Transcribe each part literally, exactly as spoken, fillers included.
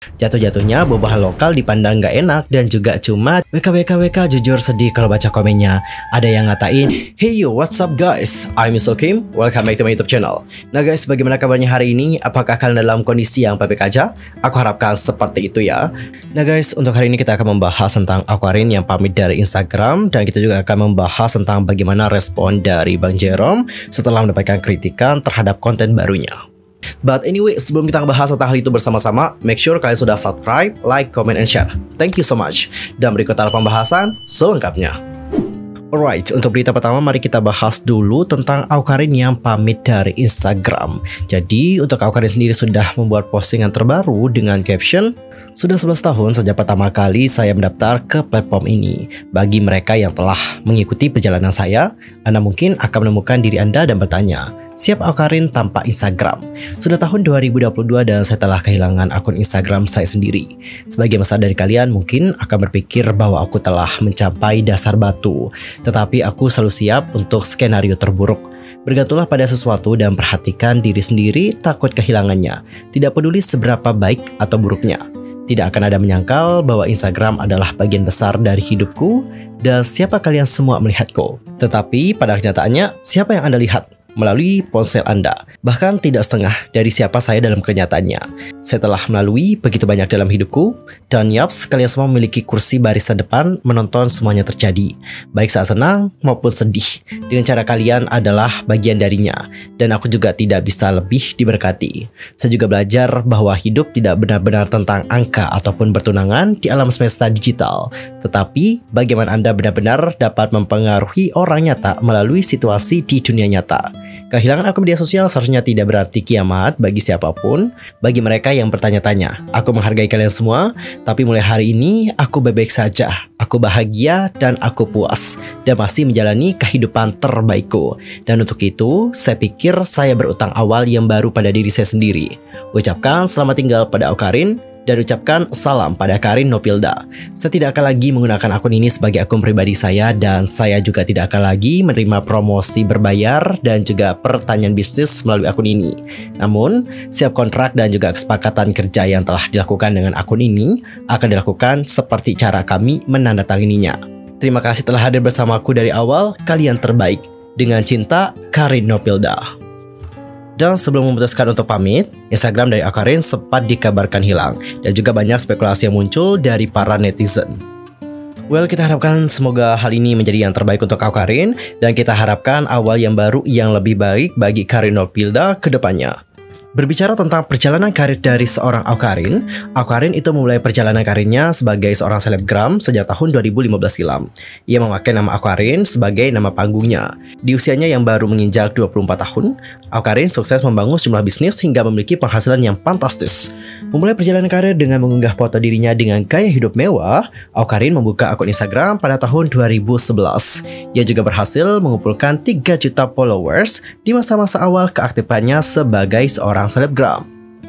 Jatuh-jatuhnya bobahan lokal dipandang gak enak dan juga cuma W K W K W K jujur sedih kalau baca komennya. Ada yang ngatain, "Hey yo, what's up guys? I'm Mister Kim, welcome back to my YouTube channel." Nah guys, bagaimana kabarnya hari ini? Apakah kalian dalam kondisi yang baik-baik aja? Aku harapkan seperti itu ya. Nah guys, untuk hari ini kita akan membahas tentang Awkarin yang pamit dari Instagram. Dan kita juga akan membahas tentang bagaimana respon dari Bang Jerome setelah mendapatkan kritikan terhadap konten barunya. But anyway, sebelum kita bahas tentang hal itu bersama-sama, make sure kalian sudah subscribe, like, comment, and share. Thank you so much. Dan berikut adalah pembahasan selengkapnya. Alright, untuk berita pertama mari kita bahas dulu tentang Awkarin yang pamit dari Instagram. Jadi untuk Awkarin sendiri sudah membuat postingan terbaru dengan caption, "Sudah sebelas tahun sejak pertama kali saya mendaftar ke platform ini. Bagi mereka yang telah mengikuti perjalanan saya, Anda mungkin akan menemukan diri Anda dan bertanya, siap Awkarin tanpa Instagram? Sudah tahun dua ribu dua puluh dua dan saya telah kehilangan akun Instagram saya sendiri. Sebagian besar dari kalian mungkin akan berpikir bahwa aku telah mencapai dasar batu. Tetapi aku selalu siap untuk skenario terburuk. Bergantunglah pada sesuatu dan perhatikan diri sendiri, takut kehilangannya. Tidak peduli seberapa baik atau buruknya. Tidak akan ada menyangkal bahwa Instagram adalah bagian besar dari hidupku dan siapa kalian semua melihatku. Tetapi pada kenyataannya, siapa yang Anda lihat? Melalui ponsel Anda. Bahkan tidak setengah dari siapa saya dalam kenyataannya. Saya telah melalui begitu banyak dalam hidupku, dan yaps, kalian semua memiliki kursi barisan depan menonton semuanya terjadi, baik saat senang maupun sedih. Dengan cara kalian adalah bagian darinya, dan aku juga tidak bisa lebih diberkati. Saya juga belajar bahwa hidup tidak benar-benar tentang angka ataupun bertunangan di alam semesta digital, tetapi bagaimana Anda benar-benar dapat mempengaruhi orang nyata melalui situasi di dunia nyata. Kehilangan akun media sosial seharusnya tidak berarti kiamat bagi siapapun. Bagi mereka yang bertanya-tanya, aku menghargai kalian semua, tapi mulai hari ini aku baik-baik saja. Aku bahagia dan aku puas dan masih menjalani kehidupan terbaikku. Dan untuk itu, saya pikir saya berutang awal yang baru pada diri saya sendiri. Ucapkan selamat tinggal pada Awkarin. Dan ucapkan salam pada Karin Nopilda. Saya tidak akan lagi menggunakan akun ini sebagai akun pribadi saya, dan saya juga tidak akan lagi menerima promosi berbayar dan juga pertanyaan bisnis melalui akun ini. Namun, setiap kontrak dan juga kesepakatan kerja yang telah dilakukan dengan akun ini akan dilakukan seperti cara kami menandatangininya. Terima kasih telah hadir bersamaku dari awal, kalian terbaik. Dengan cinta, Karin Nopilda. Dan sebelum memutuskan untuk pamit, Instagram dari Awkarin sempat dikabarkan hilang, dan juga banyak spekulasi yang muncul dari para netizen. Well, kita harapkan semoga hal ini menjadi yang terbaik untuk Awkarin, dan kita harapkan awal yang baru yang lebih baik bagi Karin Nopilda ke depannya. Berbicara tentang perjalanan karir dari seorang Awkarin, Awkarin itu memulai perjalanan karirnya sebagai seorang selebgram sejak tahun dua ribu lima belas silam. Ia memakai nama Awkarin sebagai nama panggungnya. Di usianya yang baru menginjak dua puluh empat tahun, Awkarin sukses membangun sejumlah bisnis hingga memiliki penghasilan yang fantastis. Memulai perjalanan karir dengan mengunggah foto dirinya dengan gaya hidup mewah, Awkarin membuka akun Instagram pada tahun dua ribu sebelas. Ia juga berhasil mengumpulkan tiga juta followers di masa-masa awal keaktifannya sebagai seorang selebgram.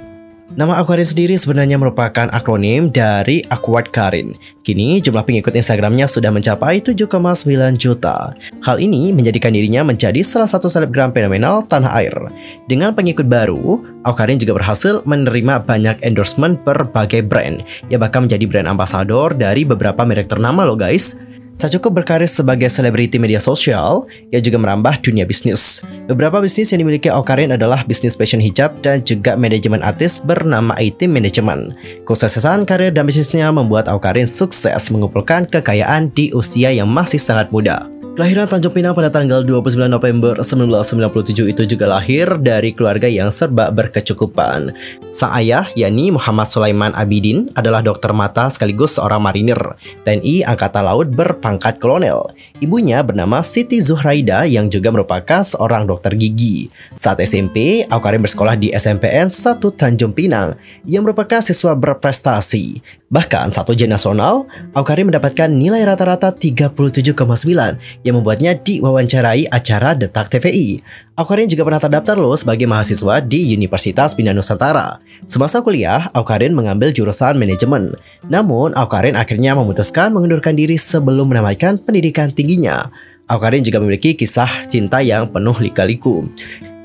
Nama Awkarin sendiri sebenarnya merupakan akronim dari Awkward Karin. Kini jumlah pengikut Instagramnya sudah mencapai tujuh koma sembilan juta. Hal ini menjadikan dirinya menjadi salah satu selebgram fenomenal tanah air. Dengan pengikut baru, Awkarin juga berhasil menerima banyak endorsement berbagai brand. Ia bahkan menjadi brand ambassador dari beberapa merek ternama loh guys. Tak cukup berkarir sebagai selebriti media sosial, ia juga merambah dunia bisnis. Beberapa bisnis yang dimiliki Awkarin adalah bisnis fashion hijab dan juga manajemen artis bernama A-Team Management. Kesuksesan karir dan bisnisnya membuat Awkarin sukses mengumpulkan kekayaan di usia yang masih sangat muda. Kelahiran Tanjung Pinang pada tanggal dua puluh sembilan November seribu sembilan ratus sembilan puluh tujuh itu juga lahir dari keluarga yang serba berkecukupan. Sang ayah, yakni Muhammad Sulaiman Abidin, adalah dokter mata sekaligus seorang marinir T N I Angkatan Laut berpangkat kolonel. Ibunya bernama Siti Zuhraida yang juga merupakan seorang dokter gigi. Saat S M P, Awkarin bersekolah di S M P N satu Tanjung Pinang yang merupakan siswa berprestasi. Bahkan saat ujian nasional, Awkarin mendapatkan nilai rata-rata tiga puluh tujuh koma sembilan yang membuatnya diwawancarai acara Detak T V I. Awkarin juga pernah terdaftar loh sebagai mahasiswa di Universitas Bina Nusantara. Semasa kuliah, Awkarin mengambil jurusan manajemen. Namun, Awkarin akhirnya memutuskan mengundurkan diri sebelum menamatkan pendidikan tingginya. Awkarin juga memiliki kisah cinta yang penuh lika-liku.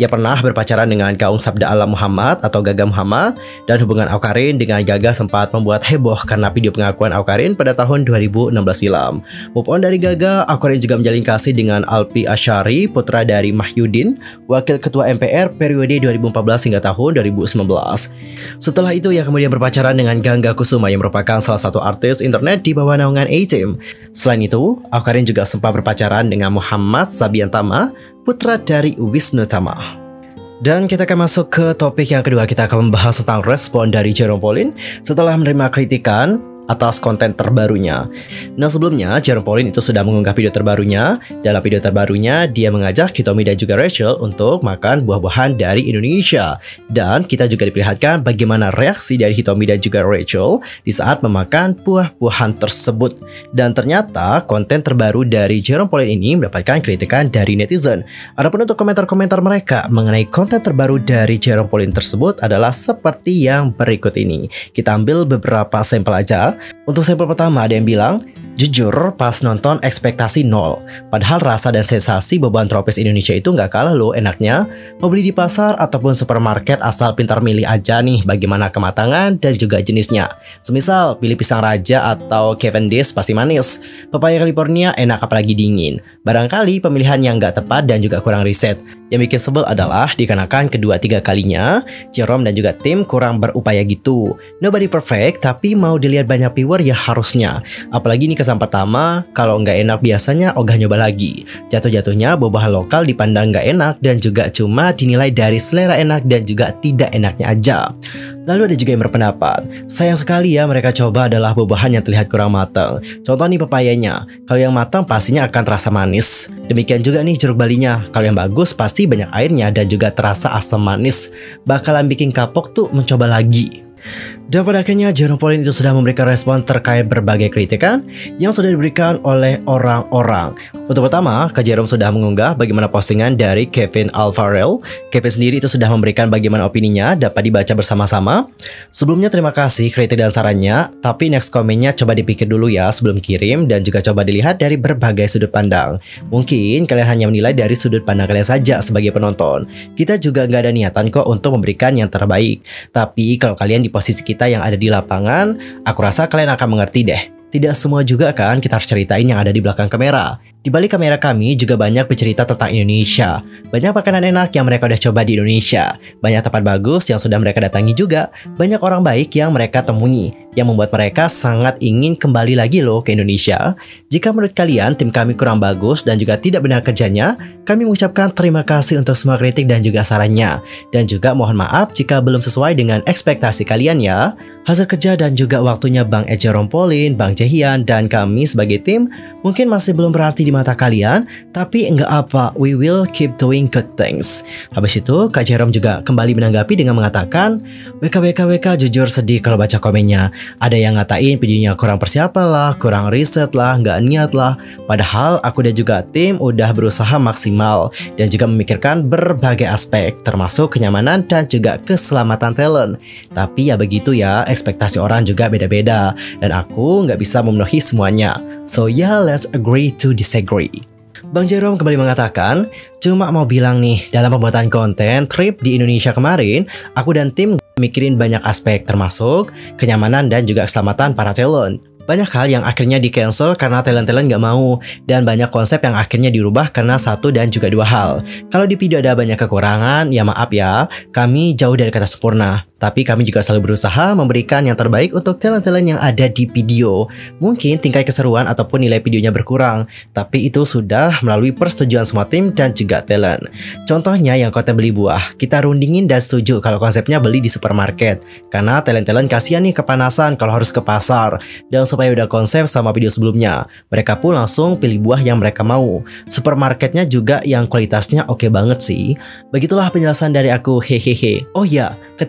Ia pernah berpacaran dengan Gaung Sabda Alam Muhammad atau Gaga Muhammad, dan hubungan Awkarin dengan Gaga sempat membuat heboh karena video pengakuan Awkarin pada tahun dua ribu enam belas silam. Move on dari Gaga, Awkarin juga menjalin kasih dengan Alpi Asyari, putra dari Mahyudin, wakil ketua M P R periode dua ribu empat belas hingga tahun dua ribu sembilan belas. Setelah itu ia kemudian berpacaran dengan Gangga Kusuma yang merupakan salah satu artis internet di bawah naungan A-Team. Selain itu, Awkarin juga sempat berpacaran dengan Muhammad Sabiantama, putra dari Wisnu Tama. Dan kita akan masuk ke topik yang kedua. Kita akan membahas tentang respon dari Jerome Pauline setelah menerima kritikan atas konten terbarunya. Nah, sebelumnya Jerome Pauline itu sudah mengunggah video terbarunya. Dalam video terbarunya dia mengajak Hitomi dan juga Rachel untuk makan buah-buahan dari Indonesia. Dan kita juga diperlihatkan bagaimana reaksi dari Hitomi dan juga Rachel di saat memakan buah-buahan tersebut. Dan ternyata konten terbaru dari Jerome Pauline ini mendapatkan kritikan dari netizen. Adapun untuk komentar-komentar mereka mengenai konten terbaru dari Jerome Pauline tersebut adalah seperti yang berikut ini. Kita ambil beberapa sampel aja. Untuk sampel pertama ada yang bilang, jujur pas nonton ekspektasi nol. Padahal rasa dan sensasi buah-buahan tropis Indonesia itu nggak kalah loh enaknya. Mau beli di pasar ataupun supermarket asal pintar milih aja nih bagaimana kematangan dan juga jenisnya. Semisal pilih pisang raja atau Cavendish pasti manis. Papaya California enak apalagi dingin. Barangkali pemilihan yang nggak tepat dan juga kurang riset. Yang bikin sebel adalah dikarenakan kedua tiga kalinya Jerome dan juga tim kurang berupaya gitu. Nobody perfect, tapi mau dilihat banyak viewer ya harusnya. Apalagi ini kesan pertama, kalau nggak enak biasanya ogah nyoba lagi. Jatuh-jatuhnya buah-buahan lokal dipandang nggak enak dan juga cuma dinilai dari selera enak dan juga tidak enaknya aja. Lalu ada juga yang berpendapat, sayang sekali ya mereka coba adalah buah-buahan yang terlihat kurang matang. Contoh nih papayanya, kalau yang matang pastinya akan terasa manis. Demikian juga nih jeruk balinya, kalau yang bagus pasti banyak airnya dan juga terasa asam manis. Bakalan bikin kapok tuh mencoba lagi. Dan pada akhirnya Jerome Pauline itu sudah memberikan respon terkait berbagai kritikan yang sudah diberikan oleh orang-orang. Untuk pertama, Kak Jerome sudah mengunggah bagaimana postingan dari Kevin Alvarell. Kevin sendiri itu sudah memberikan bagaimana opininya dapat dibaca bersama-sama. Sebelumnya terima kasih kritik dan sarannya, tapi next komennya coba dipikir dulu ya sebelum kirim dan juga coba dilihat dari berbagai sudut pandang. Mungkin kalian hanya menilai dari sudut pandang kalian saja sebagai penonton. Kita juga nggak ada niatan kok untuk memberikan yang terbaik. Tapi kalau kalian di posisi kita yang ada di lapangan, aku rasa kalian akan mengerti deh. Tidak semua juga kan kita harus ceritain yang ada di belakang kamera. Di balik kamera kami juga banyak bercerita tentang Indonesia. Banyak makanan enak yang mereka udah coba di Indonesia. Banyak tempat bagus yang sudah mereka datangi juga. Banyak orang baik yang mereka temui, yang membuat mereka sangat ingin kembali lagi loh ke Indonesia. Jika menurut kalian tim kami kurang bagus dan juga tidak benar kerjanya, kami mengucapkan terima kasih untuk semua kritik dan juga sarannya. Dan juga mohon maaf jika belum sesuai dengan ekspektasi kalian ya. Hasil kerja dan juga waktunya Bang Jerome Pauline, Bang Jaehyun, dan kami sebagai tim mungkin masih belum berarti di mata kalian, tapi enggak apa, we will keep doing good things. Habis itu Kak Jerome juga kembali menanggapi dengan mengatakan, W K W K W K jujur sedih kalau baca komennya. Ada yang ngatain videonya kurang persiapan lah, kurang riset lah, nggak niat lah. Padahal aku dan juga tim udah berusaha maksimal dan juga memikirkan berbagai aspek, termasuk kenyamanan dan juga keselamatan talent. Tapi ya begitu ya, ekspektasi orang juga beda-beda dan aku nggak bisa memenuhi semuanya. So yeah, let's agree to disagree. Bang Jerome kembali mengatakan, cuma mau bilang nih, dalam pembuatan konten trip di Indonesia kemarin, aku dan tim mikirin banyak aspek termasuk kenyamanan dan juga keselamatan para talent. Banyak hal yang akhirnya di cancel karena talent-talent gak mau, dan banyak konsep yang akhirnya dirubah karena satu dan juga dua hal. Kalau di video ada banyak kekurangan, ya maaf ya, kami jauh dari kata sempurna. Tapi kami juga selalu berusaha memberikan yang terbaik untuk talent-talent yang ada di video. Mungkin tingkat keseruan ataupun nilai videonya berkurang, tapi itu sudah melalui persetujuan semua tim dan juga talent. Contohnya yang konten beli buah, kita rundingin dan setuju kalau konsepnya beli di supermarket. Karena talent-talent kasihan nih kepanasan kalau harus ke pasar. Dan supaya udah konsep sama video sebelumnya, mereka pun langsung pilih buah yang mereka mau. Supermarketnya juga yang kualitasnya oke banget sih. Begitulah penjelasan dari aku, hehehe. Oh ya, ketika lagi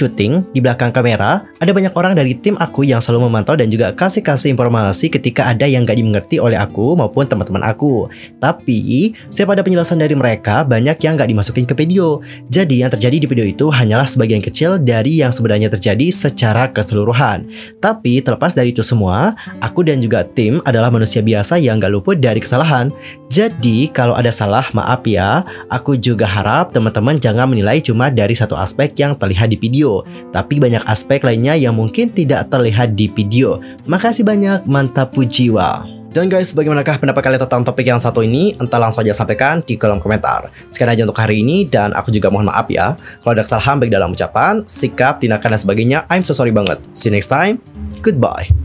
syuting, di belakang kamera, ada banyak orang dari tim aku yang selalu memantau dan juga kasih-kasih informasi ketika ada yang gak dimengerti oleh aku maupun teman-teman aku. Tapi, setiap ada penjelasan dari mereka, banyak yang gak dimasukin ke video. Jadi, yang terjadi di video itu hanyalah sebagian kecil dari yang sebenarnya terjadi secara keseluruhan. Tapi, terlepas dari itu semua, aku dan juga tim adalah manusia biasa yang gak luput dari kesalahan. Jadi, kalau ada salah, maaf ya. Aku juga harap teman-teman jangan menilai cuma dari satu aspek yang terlihat di video, tapi banyak aspek lainnya yang mungkin tidak terlihat di video. Makasih banyak, mantap pujiwa. Dan guys, bagaimanakah pendapat kalian tentang topik yang satu ini? Entah langsung aja sampaikan di kolom komentar. Sekian aja untuk hari ini, dan aku juga mohon maaf ya kalau ada kesalahan baik dalam ucapan, sikap, tindakan, dan sebagainya. I'm so sorry banget. See you next time. Goodbye.